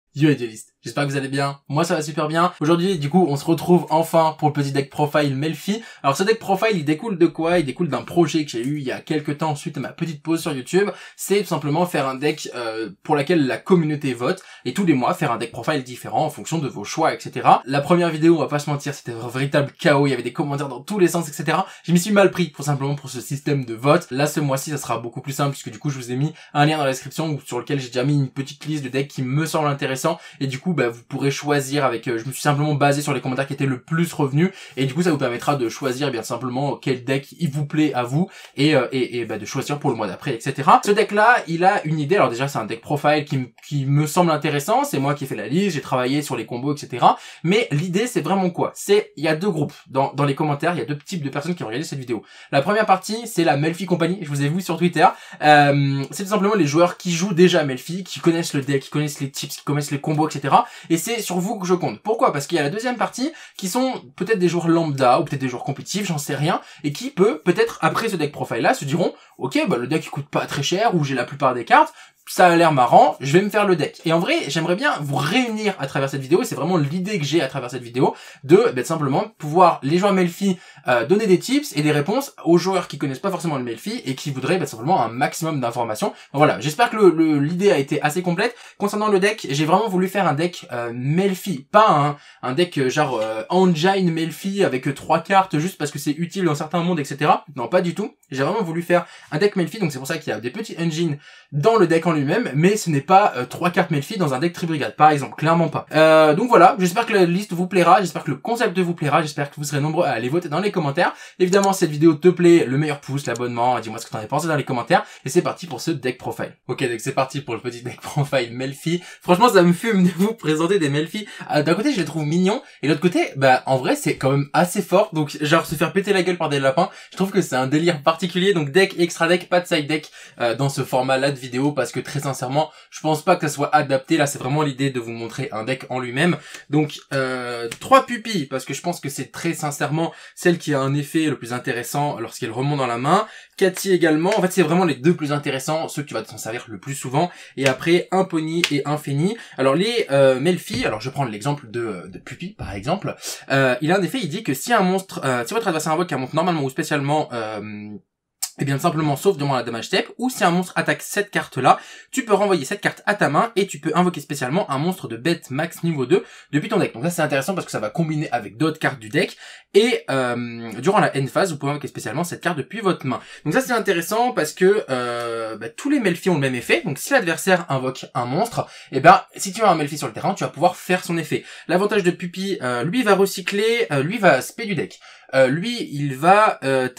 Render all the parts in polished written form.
Yo les duelistes, j'espère que vous allez bien, moi ça va super bien. Aujourd'hui du coup on se retrouve enfin pour le petit deck profile Melfi. Alors ce deck profile il découle de quoi? Il découle d'un projet que j'ai eu il y a quelques temps suite à ma petite pause sur YouTube. C'est tout simplement faire un deck pour laquelle la communauté vote et tous les mois faire un deck profile différent en fonction de vos choix, etc. La première vidéo, on va pas se mentir, c'était un véritable chaos, il y avait des commentaires dans tous les sens, etc. Je m'y suis mal pris pour simplement pour ce système de vote. Là ce mois-ci ça sera beaucoup plus simple puisque du coup je vous ai mis un lien dans la description sur lequel j'ai déjà mis une petite liste de decks qui me semble intéressant. Et du coup vous pourrez choisir avec je me suis simplement basé sur les commentaires qui étaient le plus revenus et du coup ça vous permettra de choisir bien simplement quel deck il vous plaît à vous et de choisir pour le mois d'après, etc. Ce deck là il a une idée. Alors déjà c'est un deck profile qui me semble intéressant, c'est moi qui ai fait la liste, j'ai travaillé sur les combos, etc. Mais l'idée c'est vraiment quoi? C'est il y a deux groupes dans les commentaires, il y a deux types de personnes qui ont regardé cette vidéo. La première partie c'est la Melfi Company, je vous ai vu sur Twitter, c'est tout simplement les joueurs qui jouent déjà Melfi, qui connaissent le deck, qui connaissent les tips, qui connaissent les combos, etc. Et c'est sur vous que je compte. Pourquoi? Parce qu'il y a la deuxième partie qui sont peut-être des joueurs lambda ou peut-être des joueurs compétitifs, j'en sais rien, et qui peut-être après ce deck profile là se diront ok le deck il coûte pas très cher ou j'ai la plupart des cartes, ça a l'air marrant, je vais me faire le deck. Et en vrai, j'aimerais bien vous réunir à travers cette vidéo, et c'est vraiment l'idée que j'ai à travers cette vidéo, de simplement pouvoir, les joueurs Melfi, donner des tips et des réponses aux joueurs qui connaissent pas forcément le Melfi et qui voudraient simplement un maximum d'informations. Donc voilà, j'espère que l'idée a été assez complète. Concernant le deck, j'ai vraiment voulu faire un deck Melfi, pas un deck genre Engine Melfi avec 3 cartes juste parce que c'est utile dans certains mondes, etc. Non, pas du tout. J'ai vraiment voulu faire un deck Melfi, donc c'est pour ça qu'il y a des petits engines dans le deck en lui-même, mais ce n'est pas 3 cartes Melfi dans un deck Tri-Brigade, par exemple, clairement pas. Donc voilà, j'espère que la liste vous plaira, j'espère que le concept vous plaira, j'espère que vous serez nombreux à aller voter dans les commentaires. Évidemment, si cette vidéo te plaît, le meilleur pouce, l'abonnement, dis-moi ce que t'en as pensé dans les commentaires, et c'est parti pour ce deck profile. Ok, donc c'est parti pour le petit deck profile Melfi. Franchement, ça me fume de vous présenter des Melfi. D'un côté, je les trouve mignons, et de l'autre côté, en vrai, c'est quand même assez fort, donc genre se faire péter la gueule par des lapins, je trouve que c'est un délire particulier, donc deck, extra deck, pas de side deck dans ce format-là de vidéo, parce que très sincèrement, je pense pas que ça soit adapté. Là, c'est vraiment l'idée de vous montrer un deck en lui-même. Donc, 3 pupilles, parce que je pense que c'est très sincèrement celle qui a un effet le plus intéressant lorsqu'elle remonte dans la main. Cathy également. En fait, c'est vraiment les deux plus intéressants, ceux que tu vas t'en servir le plus souvent. Et après, un Pony et un Feni. Alors, les Melfi, alors je vais prendre l'exemple de Pupille, par exemple. Il a un effet, il dit que si un monstre, si votre adversaire invoque un monstre normalement ou spécialement... et bien simplement sauf durant la damage step, ou si un monstre attaque cette carte là, tu peux renvoyer cette carte à ta main et tu peux invoquer spécialement un monstre de bête max niveau 2 depuis ton deck. Donc ça c'est intéressant parce que ça va combiner avec d'autres cartes du deck et durant la end phase vous pouvez invoquer spécialement cette carte depuis votre main. Donc ça c'est intéressant parce que tous les Melfi ont le même effet. Donc si l'adversaire invoque un monstre, et si tu as un Melfi sur le terrain, tu vas pouvoir faire son effet. L'avantage de Pupi, lui va recycler, lui va spé du deck. Lui, il va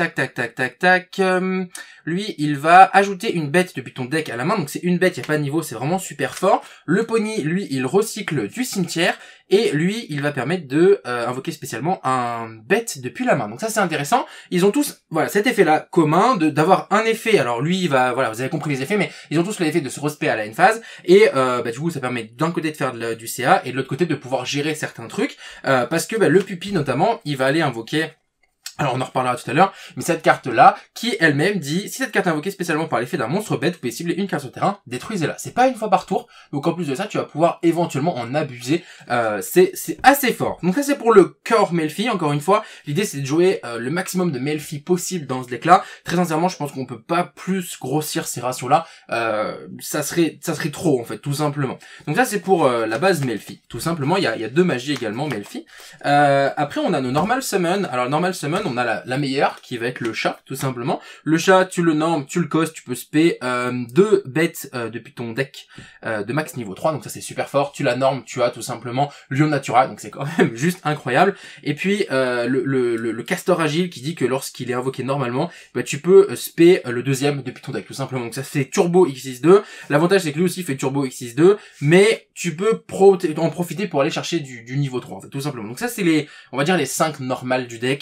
lui, il va ajouter une bête depuis ton deck à la main. Donc c'est une bête, il n'y a pas de niveau, c'est vraiment super fort. Le Pony, lui, il recycle du cimetière. Et lui, il va permettre de invoquer spécialement un bête depuis la main. Donc ça, c'est intéressant. Ils ont tous, cet effet-là commun d'avoir un effet. Alors lui, il va, vous avez compris les effets, mais ils ont tous l'effet de se respect à la end phase. Et du coup, ça permet d'un côté de faire du CA et de l'autre côté de pouvoir gérer certains trucs. Parce que le Pupi, notamment, il va aller invoquer... Alors on en reparlera tout à l'heure, mais cette carte-là, qui elle-même dit, si cette carte est invoquée spécialement par l'effet d'un monstre bête, vous pouvez cibler une carte sur le terrain, détruisez-la. C'est pas une fois par tour, donc en plus de ça, tu vas pouvoir éventuellement en abuser. C'est assez fort. Donc ça c'est pour le core Melfi, encore une fois, l'idée c'est de jouer le maximum de Melfi possible dans ce deck-là. Très sincèrement, je pense qu'on peut pas plus grossir ces ratios-là, ça serait trop en fait, tout simplement. Donc ça c'est pour la base Melfi, tout simplement. Il y a deux magies également Melfi. Après on a nos normal summon. Alors normal summon, on a la meilleure qui va être le chat tout simplement. Le chat, tu le normes, tu le costes, tu peux spé 2 bêtes depuis ton deck de max niveau 3, donc ça c'est super fort. Tu la normes, tu as tout simplement Lion Natura, donc c'est quand même juste incroyable. Et puis le castor agile qui dit que lorsqu'il est invoqué normalement, tu peux spé le deuxième depuis ton deck tout simplement. Donc ça fait turbo X62. L'avantage c'est que lui aussi fait turbo X62, mais tu peux en profiter pour aller chercher du niveau 3 en fait, tout simplement. Donc ça c'est on va dire les 5 normales du deck.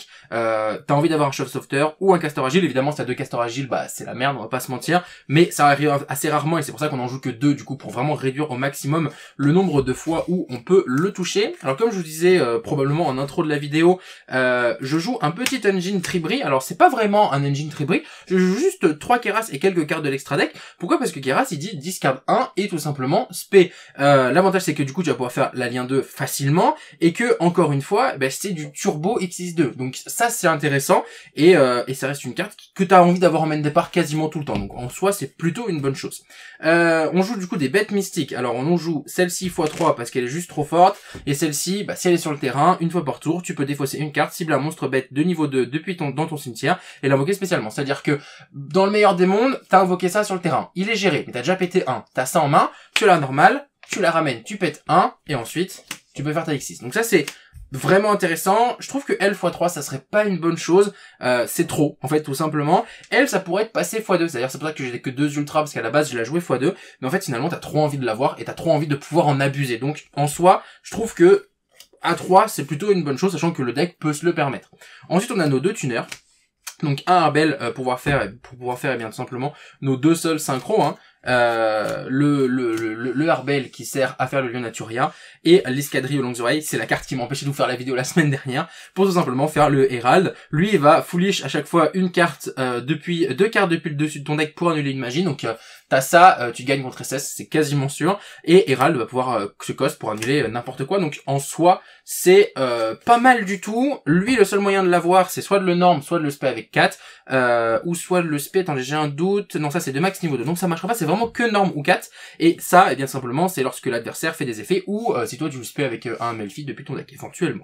t'as envie d'avoir un chef sauveteur ou un castor agile. Évidemment, si t'as deux castors agiles, bah c'est la merde, on va pas se mentir, mais ça arrive assez rarement et c'est pour ça qu'on en joue que deux du coup pour vraiment réduire au maximum le nombre de fois où on peut le toucher. Alors comme je vous disais probablement en intro de la vidéo, je joue un petit engine Tribri. Alors c'est pas vraiment un engine Tribri, je joue juste 3 Keras et quelques cartes de l'extra deck. Pourquoi? Parce que Keras il dit discard 1 et tout simplement spé. L'avantage c'est que du coup tu vas pouvoir faire la lien 2 facilement et que encore une fois bah, c'est du turbo X62. Donc ça c'est intéressant et ça reste une carte que tu as envie d'avoir en main départ quasiment tout le temps. Donc en soi c'est plutôt une bonne chose. On joue du coup des bêtes mystiques. Alors on en joue celle-ci x3 parce qu'elle est juste trop forte et celle-ci bah, si elle est sur le terrain, une fois par tour tu peux défausser une carte, cible un monstre bête de niveau 2 depuis dans ton cimetière et l'invoquer spécialement. C'est-à-dire que dans le meilleur des mondes, t'as invoqué ça sur le terrain. Il est géré, mais t'as déjà pété 1. T'as ça en main, tu l'as normal, tu la ramènes, tu pètes 1 et ensuite tu peux faire ta X6. Donc ça c'est vraiment intéressant. Je trouve que L x3 ça serait pas une bonne chose, c'est trop en fait tout simplement. L ça pourrait être passé x2, c'est-à-dire c'est pour ça que j'ai que 2 ultras parce qu'à la base je l'ai joué x2, mais en fait finalement t'as trop envie de l'avoir et t'as trop envie de pouvoir en abuser. Donc en soi je trouve que A3 c'est plutôt une bonne chose sachant que le deck peut se le permettre. Ensuite on a nos deux tuners. Donc un Arbel pour pouvoir faire eh bien tout simplement nos deux seuls synchros, hein. Le Arbel qui sert à faire le lion Naturia et l'escadrille aux longues oreilles, c'est la carte qui m'a empêché de vous faire la vidéo la semaine dernière pour tout simplement faire le Herald. Lui il va foolish à chaque fois une carte depuis deux cartes depuis le dessus de ton deck pour annuler une magie. Donc t'as ça, tu gagnes contre SS, c'est quasiment sûr. Et Herald va pouvoir se cost pour annuler n'importe quoi. Donc en soi c'est pas mal du tout. Lui le seul moyen de l'avoir c'est soit de le norm, soit de le spé avec 4 ou soit de le spé, attendez j'ai un doute, non ça c'est de max niveau 2 donc ça marchera pas, c'est vraiment que norm ou 4 et ça et bien simplement c'est lorsque l'adversaire fait des effets ou si toi tu le spé avec un Melfi depuis ton deck éventuellement.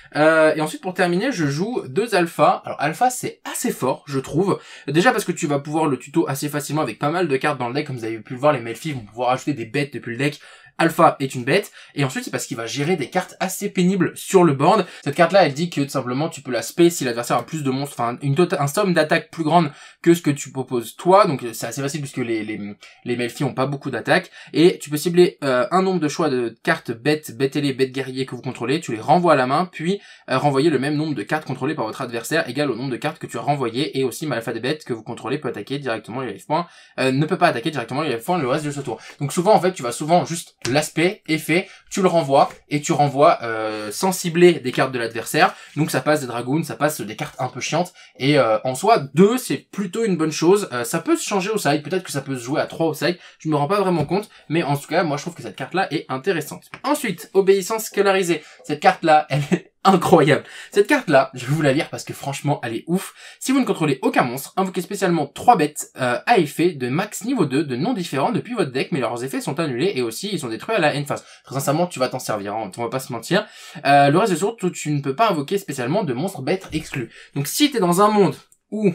Et ensuite pour terminer je joue deux alpha. Alors alpha c'est assez fort je trouve, déjà parce que tu vas pouvoir le tuto assez facilement avec pas mal de cartes dans le deck, comme vous avez pu le voir les Melfi vont pouvoir ajouter des bêtes depuis le deck. Alpha est une bête, et ensuite c'est parce qu'il va gérer des cartes assez pénibles sur le board. Cette carte là elle dit que tout simplement tu peux la spé si l'adversaire a plus de monstres, enfin un somme d'attaque plus grande que ce que tu proposes toi, donc c'est assez facile puisque les Melfi ont pas beaucoup d'attaque, et tu peux cibler un nombre de choix de cartes bêtes, bêtes ailées, bêtes guerriers que vous contrôlez, tu les renvoies à la main, puis renvoyer le même nombre de cartes contrôlées par votre adversaire égal au nombre de cartes que tu as renvoyées, et aussi l'alpha des bêtes que vous contrôlez peut attaquer directement les life points, ne peut pas attaquer directement les life points le reste de ce tour. Donc souvent en fait tu vas souvent juste l'aspect est fait, tu le renvoies et tu renvoies sans cibler des cartes de l'adversaire, donc ça passe des dragoons, ça passe des cartes un peu chiantes et en soi 2 c'est plutôt une bonne chose. Ça peut se changer au side, peut-être que ça peut se jouer à 3 au side, je me rends pas vraiment compte, mais en tout cas moi je trouve que cette carte là est intéressante. Ensuite obéissance scalarisée, cette carte là elle est incroyable. Cette carte là, je vais vous la lire parce que franchement elle est ouf. Si vous ne contrôlez aucun monstre, invoquez spécialement 3 bêtes à effet de max niveau 2 de noms différents depuis votre deck, mais leurs effets sont annulés et aussi ils sont détruits à la end phase. Très sincèrement tu vas t'en servir, hein, on va pas se mentir. Le reste de tour, tu ne peux pas invoquer spécialement de monstres bêtes exclus. Donc si t'es dans un monde où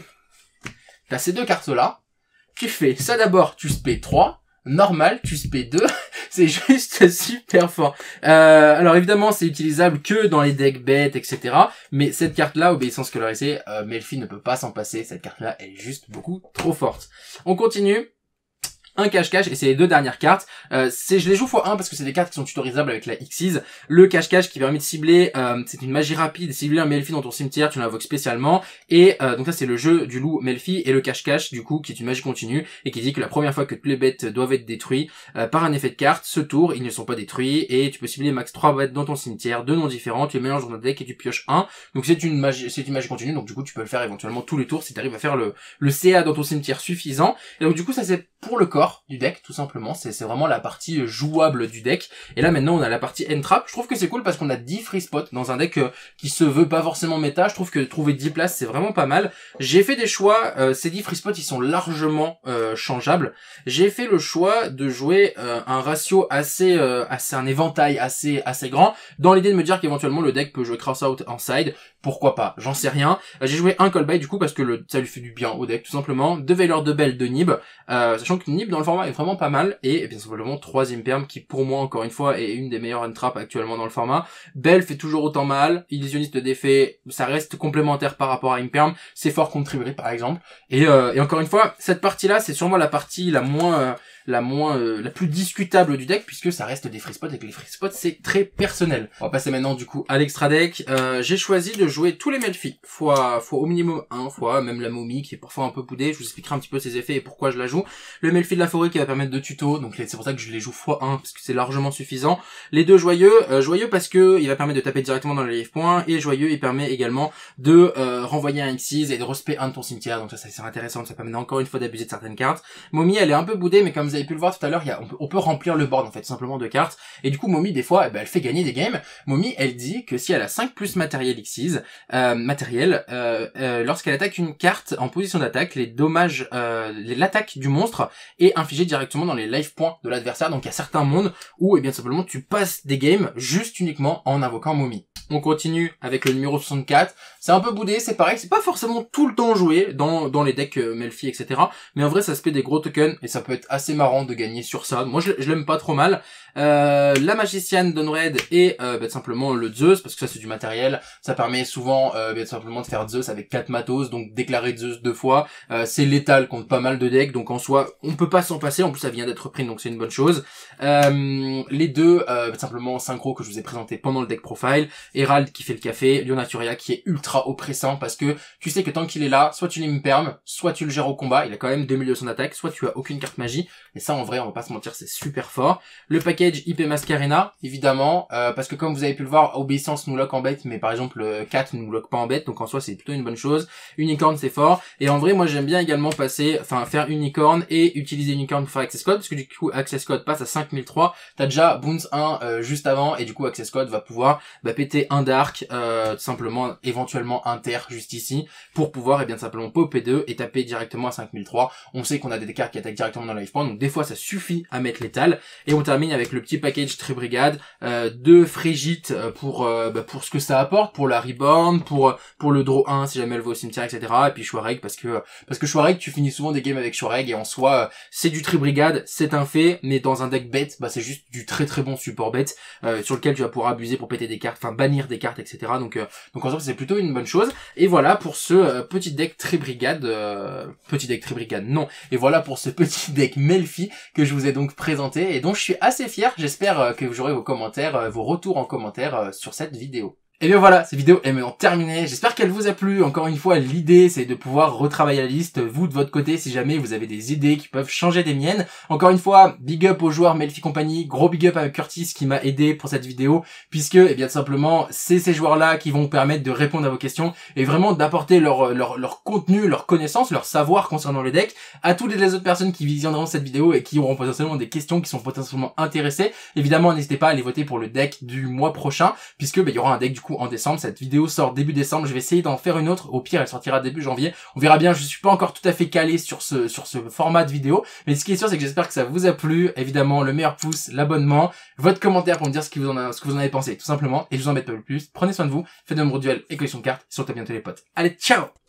t'as ces deux cartes là, tu fais ça d'abord, tu spé 3, normal, tu spé 2, c'est juste super fort. Alors évidemment c'est utilisable que dans les decks bêtes, etc. Mais cette carte là, obéissance scolarisée, Melfi ne peut pas s'en passer, cette carte là elle est juste beaucoup trop forte. On continue. Un cache-cache, et c'est les deux dernières cartes. Je les joue x1 parce que c'est des cartes qui sont tutorisables avec la Xyz. Le cache-cache qui permet de cibler, c'est une magie rapide, cibler un Melfi dans ton cimetière, tu l'invoques spécialement. Et donc ça c'est le jeu du loup Melfi, et le cache-cache du coup qui est une magie continue et qui dit que la première fois que toutes les bêtes doivent être détruites par un effet de carte, ce tour ils ne sont pas détruits et tu peux cibler max 3 bêtes dans ton cimetière, 2 noms différents, tu les mélanges dans ton deck et tu pioches 1. Donc c'est une magie continue, donc du coup tu peux le faire éventuellement tous les tours si tu arrives à faire le CA dans ton cimetière suffisant. Et donc du coup ça c'est pour le corps du deck tout simplement, c'est vraiment la partie jouable du deck. Et là maintenant on a la partie end trap. Je trouve que c'est cool parce qu'on a 10 free spots dans un deck qui se veut pas forcément méta. Je trouve que trouver 10 places c'est vraiment pas mal. J'ai fait des choix, ces 10 free spots ils sont largement changeables. J'ai fait le choix de jouer un ratio assez un éventail assez grand, dans l'idée de me dire qu'éventuellement le deck peut jouer cross out en side. Pourquoi pas, j'en sais rien. J'ai joué un callback du coup parce que ça lui fait du bien au deck tout simplement. 2 Veileur de Belle de Nib, sachant que Nib dans le format est vraiment pas mal, et bien simplement 3ème perm qui pour moi encore une fois est une des meilleures end-trap actuellement dans le format. Belle fait toujours autant mal, illusionniste d'effet ça reste complémentaire par rapport à Imperm, c'est fort contre Tribri par exemple, et encore une fois cette partie là c'est sûrement la partie la moins la plus discutable du deck, puisque ça reste des free spots, et que les free spots c'est très personnel. On va passer maintenant du coup à l'extra deck. J'ai choisi de jouer tous les Melfi, fois au minimum 1 fois, même la momie qui est parfois un peu poudée. Je vous expliquerai un petit peu ses effets et pourquoi je la joue. Le Melfi de la forêt qui va permettre de tuto, donc c'est pour ça que je les joue x1 parce que c'est largement suffisant. Les deux joyeux, joyeux parce que il va permettre de taper directement dans les life points, et joyeux il permet également de renvoyer un Xyz et de respect 1 de ton cimetière, donc ça c'est intéressant, ça permet encore une fois d'abuser de certaines cartes. Momie elle est un peu boudée, mais comme vous avez pu le voir tout à l'heure, on peut remplir le board en fait, tout simplement de cartes, et du coup Momie des fois elle fait gagner des games. Momie elle dit que si elle a 5 plus matériel Xyz, lorsqu'elle attaque une carte en position d'attaque, les dommages, l'attaque du monstre est infligée directement dans les life points de l'adversaire. Donc il y a certains mondes où, eh bien simplement, tu passes des games juste uniquement en invoquant Momie. On continue avec le numéro 64. C'est un peu boudé, c'est pareil, c'est pas forcément tout le temps joué dans les decks Melfi, etc. Mais en vrai, ça se fait des gros tokens et ça peut être assez marrant de gagner sur ça. Moi, je l'aime pas trop mal. La magicienne d'Unred et simplement le Zeus, parce que ça c'est du matériel. Ça permet souvent simplement de faire Zeus avec 4 matos, donc déclarer Zeus 2 fois. C'est létal contre pas mal de decks, donc en soi, on peut pas s'en passer. En plus, ça vient d'être pris, donc c'est une bonne chose. Les deux, simplement synchro que je vous ai présenté pendant le deck profile. Herald qui fait le café, Leonaturia qui est ultra oppressant parce que tu sais que tant qu'il est là, soit tu l'impermes, soit tu le gères au combat, il a quand même 2 milieux de son attaque, soit tu as aucune carte magie, et ça en vrai on va pas se mentir c'est super fort. Le package IP Mascarena, évidemment, parce que comme vous avez pu le voir, Obéissance nous lock en bête, mais par exemple 4 nous lock pas en bête, donc en soi c'est plutôt une bonne chose. Unicorn c'est fort, et en vrai moi j'aime bien également faire Unicorn et utiliser Unicorn pour faire Access Code, parce que du coup Access Code passe à 5003, t'as déjà Boons 1 juste avant, et du coup Access Code va pouvoir péter un Dark, tout simplement, éventuellement un Terre juste ici, pour pouvoir simplement popper 2 et taper directement à 5003. On sait qu'on a des cartes qui attaquent directement dans le life point, donc des fois ça suffit à mettre létal. Et on termine avec le petit package très brigade, 2 Frigite pour ce que ça apporte, pour la reborn, pour le draw 1 si jamais elle va au cimetière, etc. Et puis Shwareg parce que Shwareg, tu finis souvent des games avec Shwareg, et en soi c'est du très brigade, c'est un fait, mais dans un deck bête, c'est juste du très très bon support bête sur lequel tu vas pouvoir abuser pour péter des cartes, bannir des cartes, etc. Donc en soi c'est plutôt une bonne chose. Et voilà pour ce petit deck très brigade, non. Et voilà pour ce petit deck Melfi que je vous ai donc présenté et dont je suis assez fier. J'espère que vous aurez vos commentaires, vos retours en commentaire sur cette vidéo. Et bien voilà, cette vidéo est maintenant terminée. J'espère qu'elle vous a plu. Encore une fois, l'idée c'est de pouvoir retravailler la liste, vous de votre côté, si jamais vous avez des idées qui peuvent changer des miennes. Encore une fois, big up aux joueurs Melfi Company, gros big up à Curtis qui m'a aidé pour cette vidéo, puisque tout simplement c'est ces joueurs-là qui vont permettre de répondre à vos questions et vraiment d'apporter leur contenu, leur connaissance, leur savoir concernant le deck à toutes les autres personnes qui visionneront cette vidéo et qui auront potentiellement des questions, qui sont potentiellement intéressées. Évidemment, n'hésitez pas à aller voter pour le deck du mois prochain, puisque il y aura un deck du coup en décembre. Cette vidéo sort début décembre, je vais essayer d'en faire une autre, au pire elle sortira début janvier, on verra bien. Je suis pas encore tout à fait calé sur ce format de vidéo, mais ce qui est sûr c'est que j'espère que ça vous a plu. Évidemment le meilleur pouce, l'abonnement, votre commentaire pour me dire ce que vous en avez pensé tout simplement, et je vous embête pas plus. Prenez soin de vous, faites de nombreux duels et collection de cartes, et surtout à bientôt les potes. Allez, ciao!